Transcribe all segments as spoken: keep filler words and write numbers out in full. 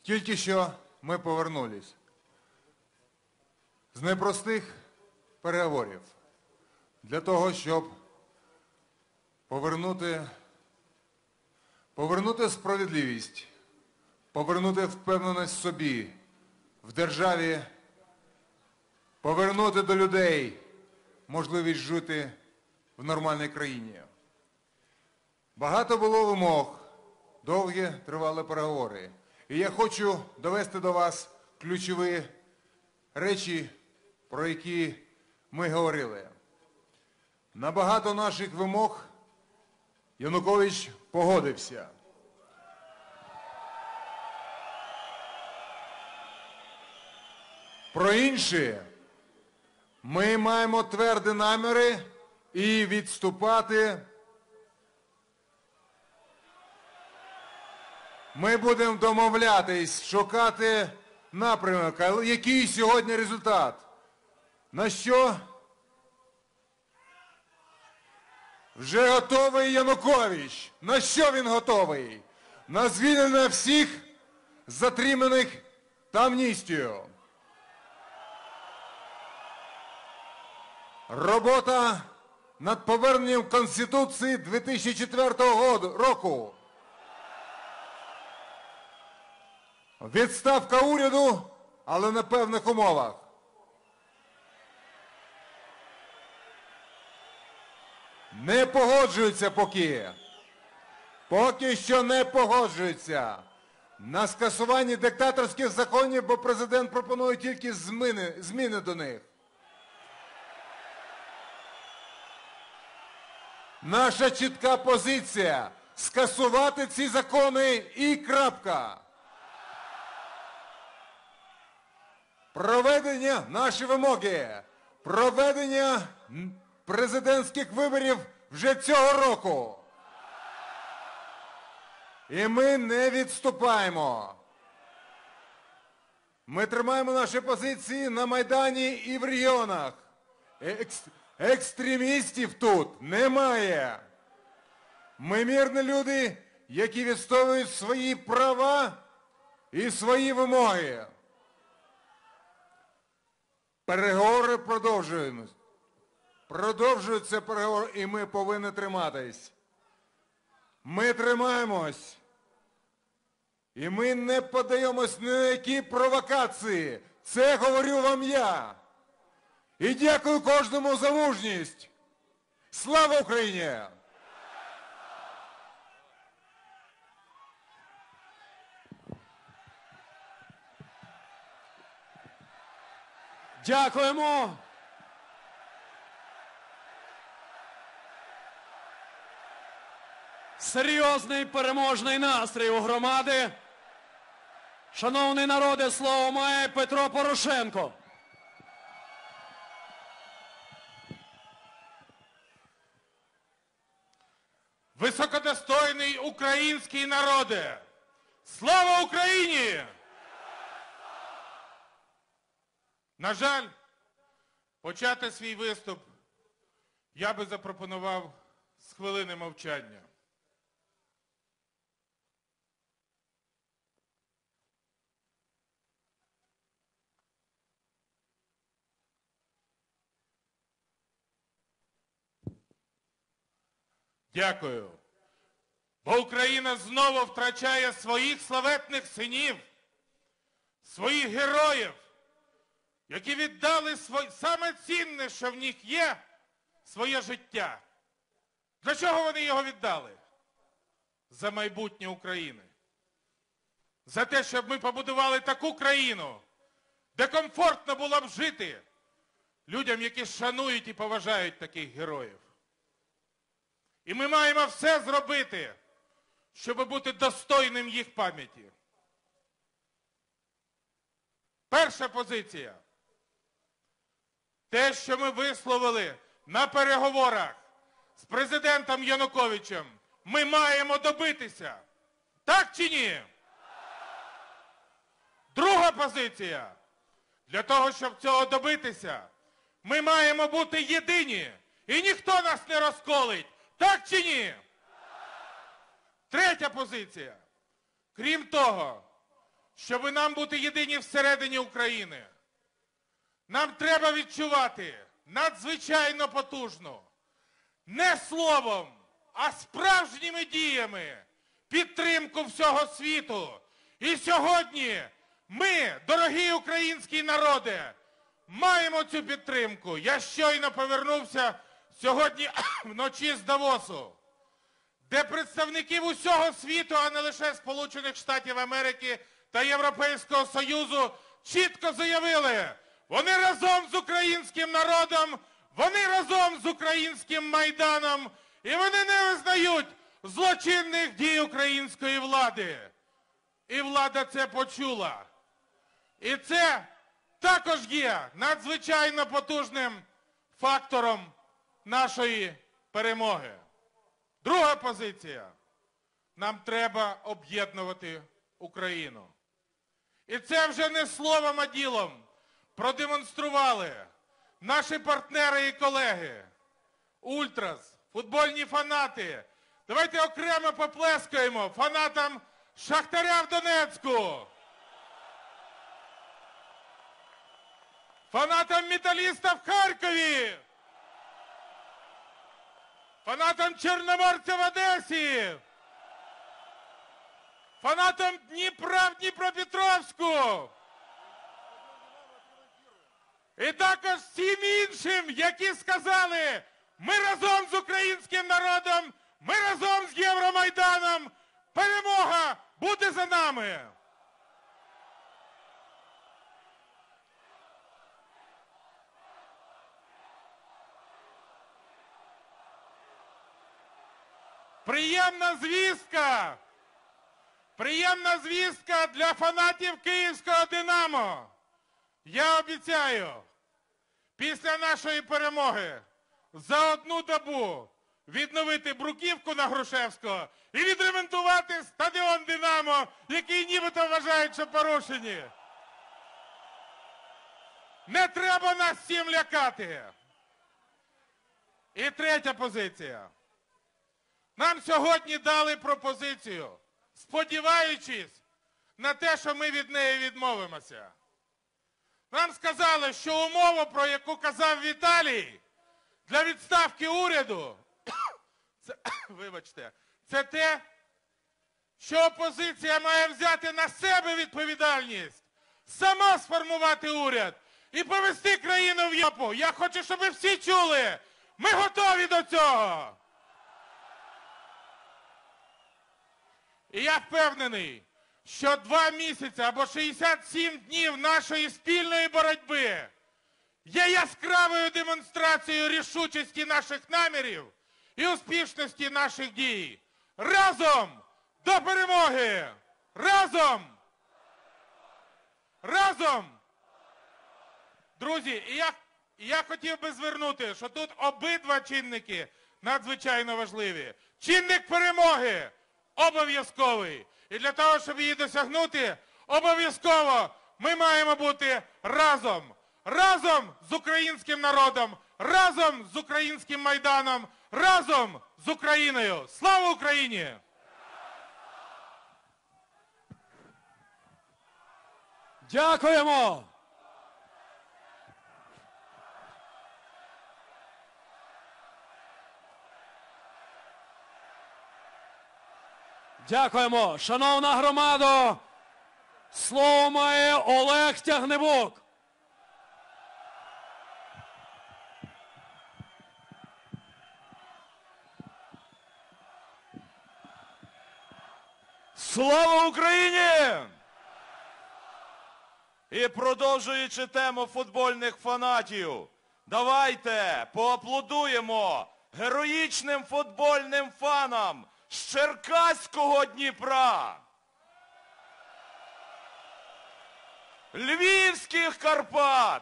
Тільки що ми повернулись з непростих переговорів для того, щоб повернути, повернути справедливість, повернути впевненість в собі, в державі, повернути до людей можливість жити в нормальній країні. Багато було вимог, довгі тривали переговори. І я хочу довести до вас ключові речі, про які ми говорили. На багато наших вимог Янукович погодився. Про інші ми маємо тверді наміри і відступати. Ми будемо домовлятись, шукати напрямок. Але який сьогодні результат? На що? Вже готовий Янукович. На що він готовий? На звільнення всіх затриманих та амністію. Робота над поверненням Конституції дві тисячі четвертого року. Відставка уряду, але на певних умовах. Не погоджуються поки. Поки що не погоджуються на скасуванні диктаторських законів, бо президент пропонує тільки зміни, зміни до них. Наша чітка позиція – скасувати ці закони і крапка. Проведення, наші вимоги, проведення президентських виборів вже цього року. І ми не відступаємо. Ми тримаємо наші позиції на Майдані і в регіонах. Екс... Екстремістів тут немає. Ми мирні люди, які відстоюють свої права і свої вимоги. Переговори продовжуємось. Продовжуються переговори, і ми повинні триматись. Ми тримаємось. І ми не подаємось ні на які провокації. Це говорю вам я. І дякую кожному за мужність. Слава Україні! Дякуємо. Серйозний переможний настрій у громади. Шановний народе, слово має Петро Порошенко. Високодостойний український народе! Слава Україні! На жаль, почати свій виступ я би запропонував з хвилини мовчання. Дякую. Бо Україна знову втрачає своїх славетних синів, своїх героїв, які віддали своє, саме цінне, що в них є, своє життя. Для чого вони його віддали? За майбутнє України. За те, щоб ми побудували таку країну, де комфортно було б жити людям, які шанують і поважають таких героїв. І ми маємо все зробити, щоб бути достойним їх пам'яті. Перша позиція. Те, що ми висловили на переговорах з президентом Януковичем, ми маємо добитися. Так чи ні? Друга позиція. Для того, щоб цього добитися, ми маємо бути єдині. І ніхто нас не розколить. Так чи ні? Третя позиція. Крім того, щоб нам бути єдині всередині України, нам треба відчувати надзвичайно потужну, не словом, а справжніми діями підтримку всього світу. І сьогодні ми, дорогі українські народи, маємо цю підтримку. Я щойно повернувся сьогодні вночі з Давосу, де представників усього світу, а не лише Сполучених Штатів Америки та Європейського Союзу, чітко заявили, вони разом з українським народом, вони разом з українським Майданом, і вони не визнають злочинних дій української влади. І влада це почула. І це також є надзвичайно потужним фактором нашої перемоги. Друга позиція. Нам треба об'єднувати Україну. І це вже не словом, а ділом продемонстрували наші партнери і колеги, ультрас, футбольні фанати. Давайте окремо поплескаємо фанатам Шахтаря в Донецьку, фанатам Металіста в Харкові, фанатам Чорноморця в Одесі, фанатам Дніпра в Дніпропетровську. І також всім іншим, які сказали, ми разом з українським народом, ми разом з Євромайданом, перемога буде за нами. Приємна звістка, приємна звістка для фанатів київського «Динамо». Я обіцяю, після нашої перемоги за одну добу відновити бруківку на Грушевського і відремонтувати стадіон «Динамо», який нібито вважають, що порушені. Не треба нас всім лякати. І третя позиція. Нам сьогодні дали пропозицію, сподіваючись на те, що ми від неї відмовимося. Нам сказали, що умова, про яку казав Віталій, для відставки уряду, це, вибачте, це те, що опозиція має взяти на себе відповідальність, сама сформувати уряд і повести країну в Європу. Я хочу, щоб ви всі чули, ми готові до цього. І я впевнений, що два місяці або шістдесят сім днів нашої спільної боротьби є яскравою демонстрацією рішучості наших намірів і успішності наших дій. Разом до перемоги! Разом! Разом! Друзі, і я, і я хотів би звернути, що тут обидва чинники надзвичайно важливі. Чинник перемоги обов'язковий. І для того, щоб її досягнути, обов'язково ми маємо бути разом. Разом з українським народом, разом з українським Майданом, разом з Україною. Слава Україні! Дякуємо! Дякуємо. Шановна громадо, слово має Олег Тягнебок. Слава Україні! І продовжуючи тему футбольних фанатів, давайте поаплодуємо героїчним футбольним фанам з Черкаського Дніпра, Львівських Карпат,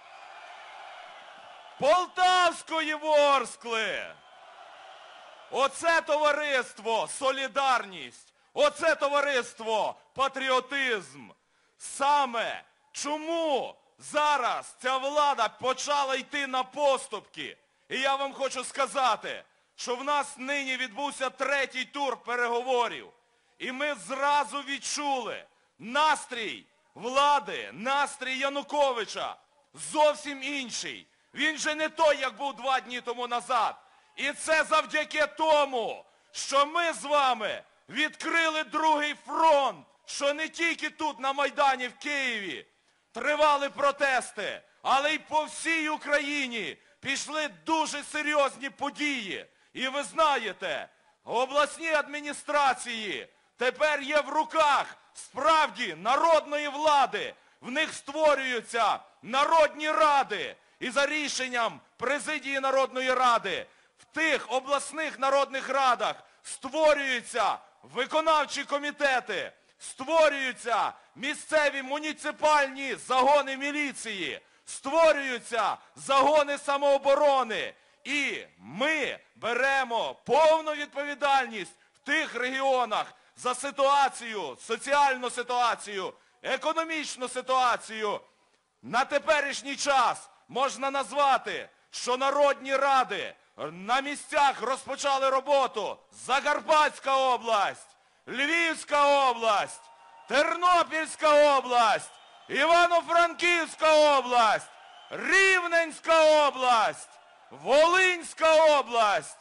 Полтавської Ворскли. Оце товариство солідарність, оце товариство патріотизм. Саме чому зараз ця влада почала йти на поступки? І я вам хочу сказати, що в нас нині відбувся третій тур переговорів. І ми зразу відчули настрій влади, настрій Януковича зовсім інший. Він же не той, як був два дні тому назад. І це завдяки тому, що ми з вами відкрили другий фронт, що не тільки тут, на Майдані в Києві, тривали протести, але й по всій Україні пішли дуже серйозні події. І ви знаєте, обласні адміністрації тепер є в руках справді народної влади. В них створюються народні ради. І за рішенням президії Народної ради в тих обласних народних радах створюються виконавчі комітети, створюються місцеві муніципальні загони міліції, створюються загони самооборони. І ми беремо повну відповідальність в тих регіонах за ситуацію, соціальну ситуацію, економічну ситуацію. На теперішній час можна назвати, що народні ради на місцях розпочали роботу. Закарпатська область, Львівська область, Тернопільська область, Івано-Франківська область, Рівненська область, Волинська область,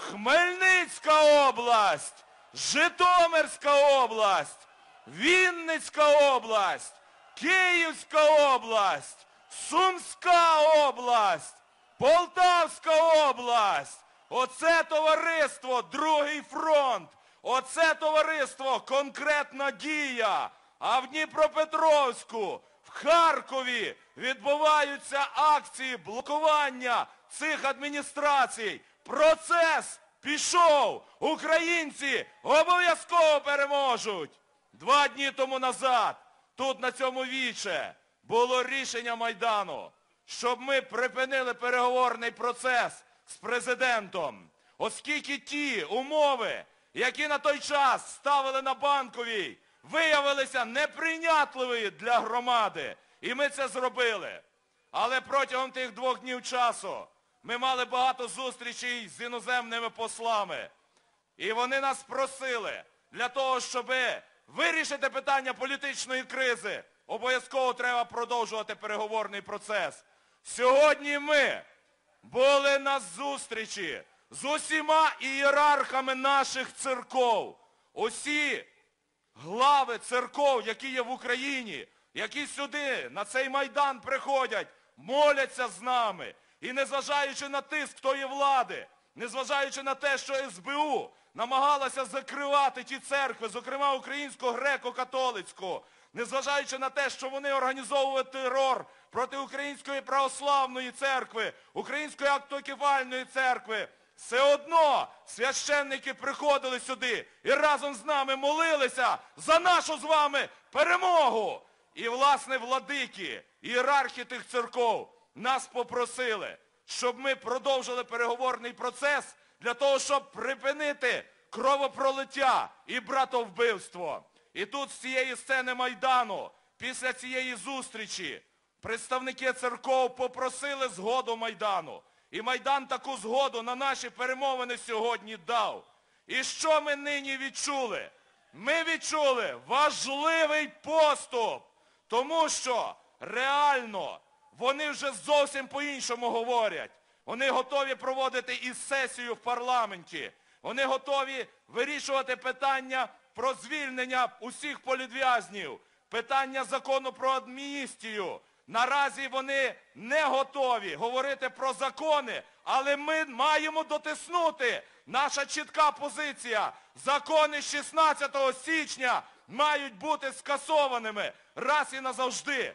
Хмельницька область, Житомирська область, Вінницька область, Київська область, Сумська область, Полтавська область. Оце товариство «Другий фронт», оце товариство «Конкретна дія». А в Дніпропетровську, в Харкові відбуваються акції блокування цих адміністрацій. Процес пішов. Українці обов'язково переможуть. Два дні тому назад тут на цьому віче було рішення Майдану, щоб ми припинили переговорний процес з президентом, оскільки ті умови, які на той час ставили на Банковій, виявилися неприйнятливі для громади. І ми це зробили. Але протягом тих двох днів часу ми мали багато зустрічей з іноземними послами. І вони нас просили для того, щоб вирішити питання політичної кризи, обов'язково треба продовжувати переговорний процес. Сьогодні ми були на зустрічі з усіма ієрархами наших церков. Усі глави церков, які є в Україні, які сюди, на цей Майдан приходять, моляться з нами. І незважаючи на тиск тої влади, незважаючи на те, що ес бе у намагалася закривати ті церкви, зокрема Українську греко-католицьку, незважаючи на те, що вони організовували терор проти Української православної церкви, Української автокефальної церкви, все одно священники приходили сюди і разом з нами молилися за нашу з вами перемогу. І, власне, владики, ієрархи тих церков нас попросили, щоб ми продовжили переговорний процес для того, щоб припинити кровопролиття і братовбивство. І тут з цієї сцени Майдану, після цієї зустрічі, представники церков попросили згоду Майдану. І Майдан таку згоду на наші перемовини сьогодні дав. І що ми нині відчули? Ми відчули важливий поступ, тому що реально вони вже зовсім по-іншому говорять. Вони готові проводити і сесію в парламенті. Вони готові вирішувати питання про звільнення усіх політв'язнів, питання закону про амністію. Наразі вони не готові говорити про закони, але ми маємо дотиснути. Наша чітка позиція. Закони шістнадцятого січня мають бути скасованими раз і назавжди.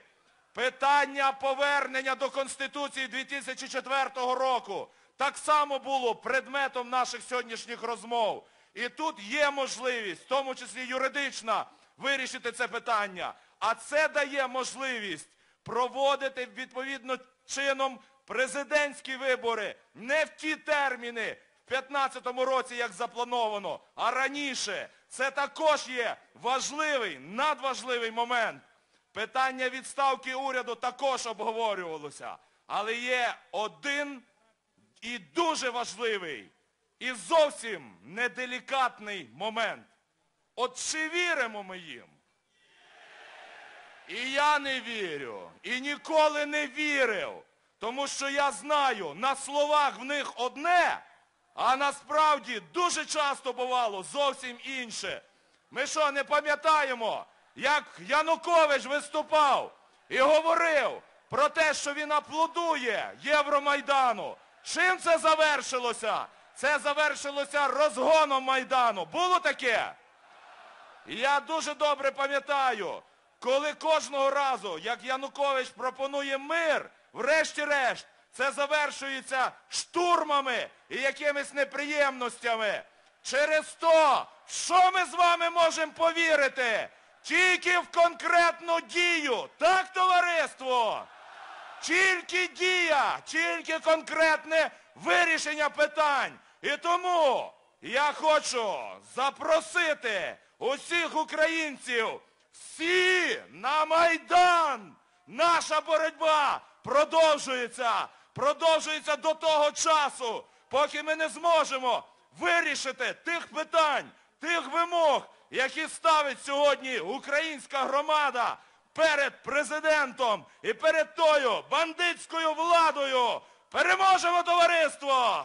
Питання повернення до Конституції дві тисячі четвертого року так само було предметом наших сьогоднішніх розмов. І тут є можливість, в тому числі юридична, вирішити це питання. А це дає можливість проводити відповідно чином президентські вибори не в ті терміни, в п'ятнадцятому році, як заплановано, а раніше. Це також є важливий, надважливий момент. Питання відставки уряду також обговорювалося. Але є один і дуже важливий, і зовсім неделікатний момент. От чи віримо ми їм? І я не вірю, і ніколи не вірив, тому що я знаю, на словах в них одне, а насправді дуже часто бувало зовсім інше. Ми що, не пам'ятаємо, як Янукович виступав і говорив про те, що він аплодує Євромайдану? Чим це завершилося? Це завершилося розгоном Майдану. Було таке? І я дуже добре пам'ятаю, коли кожного разу, як Янукович пропонує мир, врешті-решт, це завершується штурмами і якимись неприємностями. Через то, в що ми з вами можемо повірити? Тільки в конкретну дію. Так, товариство? Тільки дія, тільки конкретне вирішення питань. І тому я хочу запросити усіх українців, всі на Майдан! Наша боротьба продовжується, продовжується до того часу, поки ми не зможемо вирішити тих питань, тих вимог, які ставить сьогодні українська громада перед президентом і перед тою бандитською владою. Переможемо, товариство!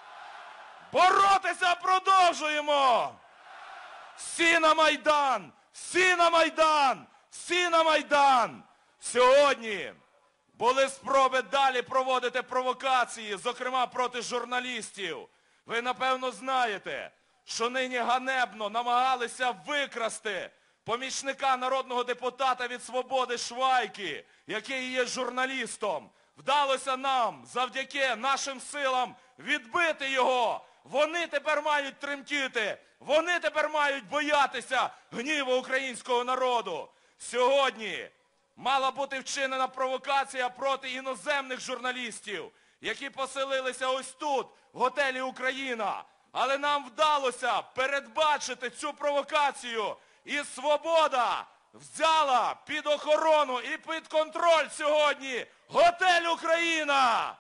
Боротися продовжуємо! Всі на Майдан! Всі на Майдан! Всі на Майдан! Сьогодні були спроби далі проводити провокації, зокрема проти журналістів. Ви, напевно, знаєте, що нині ганебно намагалися викрасти помічника народного депутата від «Свободи» Швайки, який є журналістом. Вдалося нам, завдяки нашим силам, відбити його. Вони тепер мають тремтіти, вони тепер мають боятися гніву українського народу. Сьогодні мала бути вчинена провокація проти іноземних журналістів, які поселилися ось тут, в готелі «Україна». Але нам вдалося передбачити цю провокацію. І «Свобода» взяла під охорону і під контроль сьогодні готель «Україна».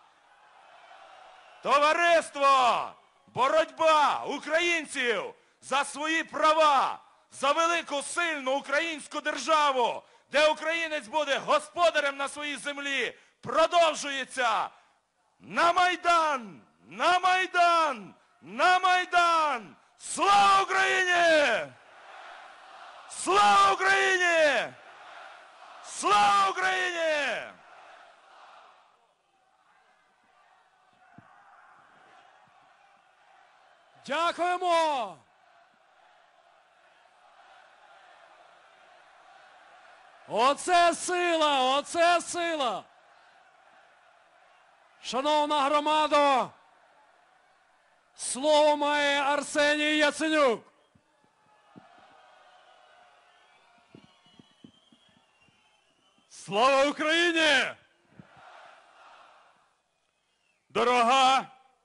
Товариство, боротьба українців за свої права, за велику, сильну українську державу, де українець буде господарем на своїй землі, продовжується. На Майдан! На Майдан! На Майдан! Слава Україні! Слава Україні! Слава Україні! Дякуємо! Оце сила! Оце сила! Шановна громадо, слово має Арсеній Яценюк. Слава Україні! Дорога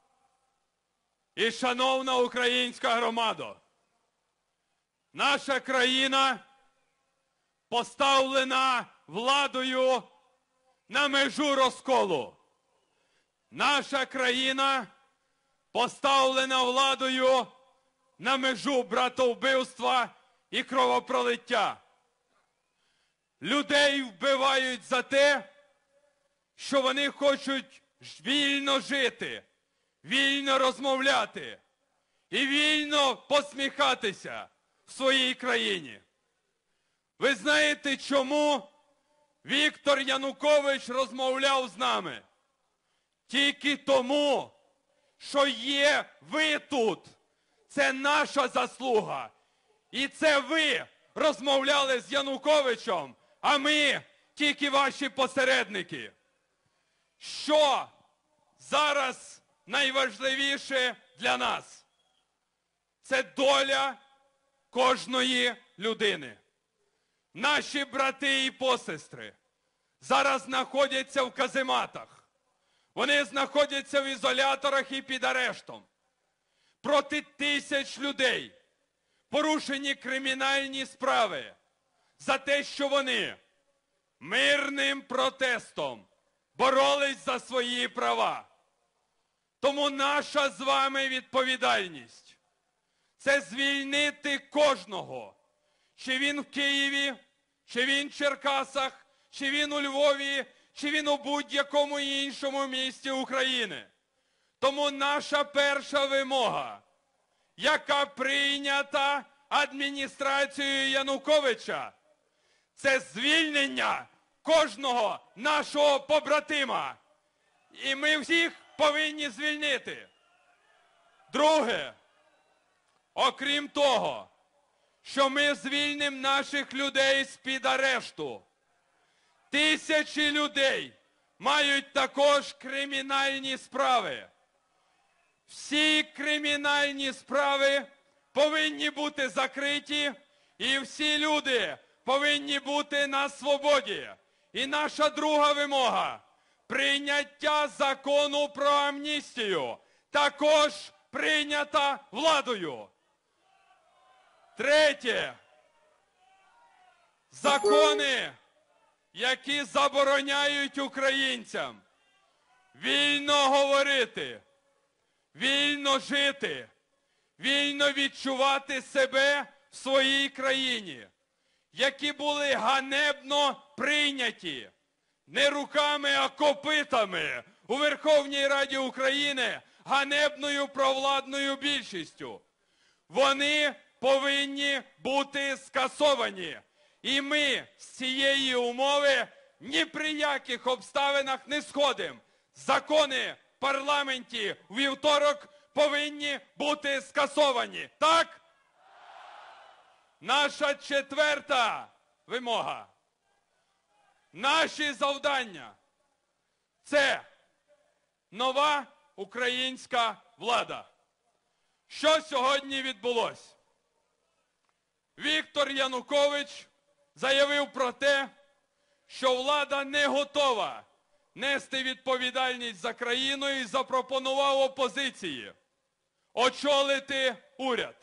і шановна українська громадо, наша країна поставлена владою на межу розколу. Наша країна поставлена владою на межу братовбивства і кровопролиття. Людей вбивають за те, що вони хочуть вільно жити, вільно розмовляти і вільно посміхатися в своїй країні. Ви знаєте, чому Віктор Янукович розмовляв з нами? Тільки тому, що є ви тут. Це наша заслуга. І це ви розмовляли з Януковичем, а ми тільки ваші посередники. Що зараз найважливіше для нас? Це доля кожної людини. Наші брати і посестри зараз знаходяться в казематах. Вони знаходяться в ізоляторах і під арештом. Проти тисяч людей порушені кримінальні справи за те, що вони мирним протестом боролись за свої права. Тому наша з вами відповідальність – це звільнити кожного, чи він в Києві, чи він в Черкасах, чи він у Львові, чи він у будь-якому іншому місті України. Тому наша перша вимога, яка прийнята адміністрацією Януковича, це звільнення кожного нашого побратима. І ми всіх повинні звільнити. Друге, окрім того, що ми звільнимо наших людей з-під арешту, тисячі людей мають також кримінальні справи. Всі кримінальні справи повинні бути закриті, і всі люди повинні бути на свободі. І наша друга вимога – прийняття закону про амністію, також прийнята владою. Третє. Закони, які забороняють українцям вільно говорити, вільно жити, вільно відчувати себе в своїй країні, які були ганебно прийняті не руками, а копитами у Верховній Раді України ганебною провладною більшістю. Вони повинні бути скасовані. І ми з цієї умови ні при яких обставинах не сходимо. Закони в парламенті у вівторок повинні бути скасовані. Так? Наша четверта вимога. Наші завдання – це нова українська влада. Що сьогодні відбулося? Віктор Янукович заявив про те, що влада не готова нести відповідальність за країну і запропонував опозиції очолити уряд.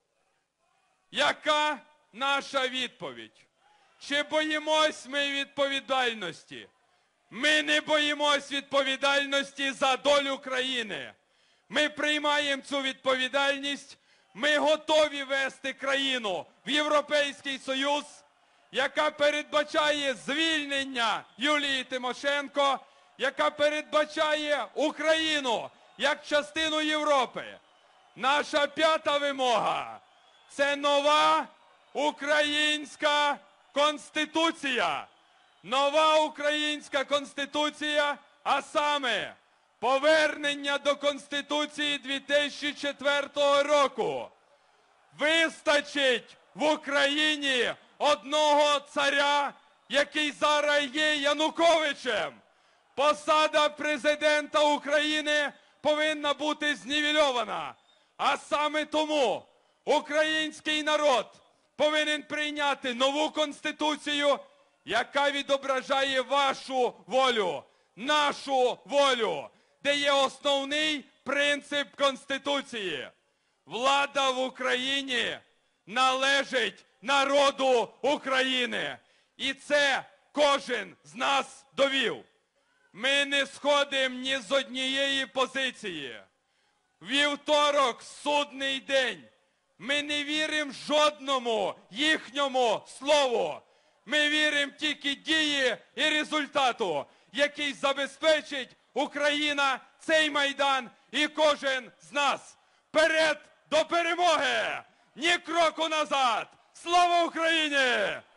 Яка наша відповідь? Чи боїмось ми відповідальності? Ми не боїмось відповідальності за долю країни. Ми приймаємо цю відповідальність. Ми готові вести країну в Європейський Союз, яка передбачає звільнення Юлії Тимошенко, яка передбачає Україну як частину Європи. Наша п'ята вимога – це нова українська Конституція. Нова українська Конституція, а саме повернення до Конституції дві тисячі четвертого року. Вистачить в Україні одного царя, який зараз є Януковичем. Посада президента України повинна бути знівельована. А саме тому український народ повинен прийняти нову Конституцію, яка відображає вашу волю, нашу волю, де є основний принцип Конституції. Влада в Україні належить народу України. І це кожен з нас довів. Ми не сходимо ні з однієї позиції. Вівторок – судний день. Ми не віримо жодному їхньому слову. Ми віримо тільки дії і результату, який забезпечить Україна цей Майдан і кожен з нас. Вперед до перемоги! Ні кроку назад! Слава Україні!